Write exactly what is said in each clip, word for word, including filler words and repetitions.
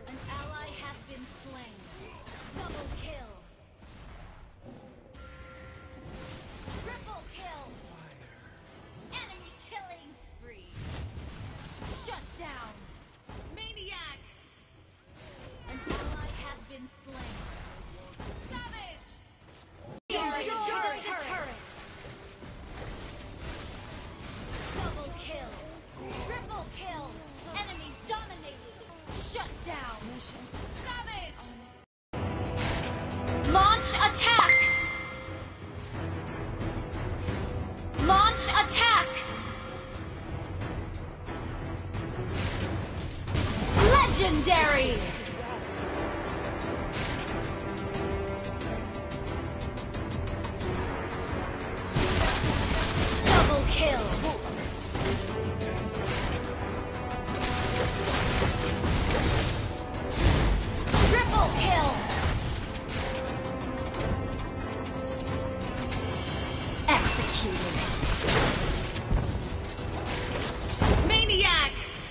An ally has been slain. Double kill. Triple kill. Enemy killing spree. Shut down. Maniac. An ally has been slain. Savage. Destroy the turret. Double kill. Triple kill. Enemy dominated. Shut down. Savage. Launch attack. Launch attack. Legendary. Double kill. Triple kill. Executed. Maniac.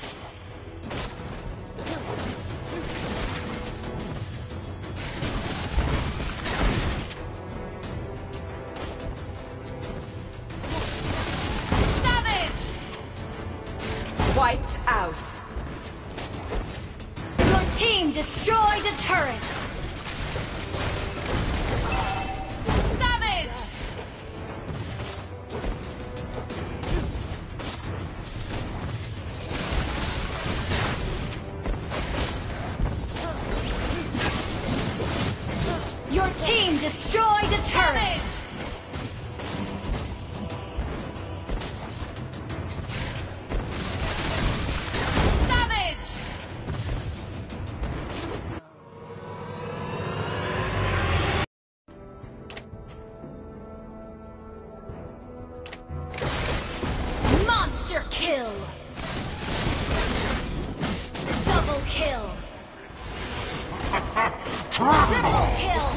Savage. Wiped out. Your team destroyed a turret. Savage. Your team destroyed a turret. Savage. Monster kill. Double kill. Triple kill.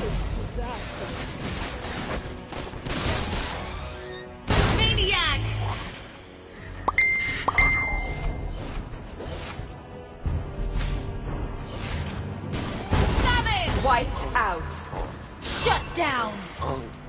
Maniac. Savage. Wiped out. Shut down.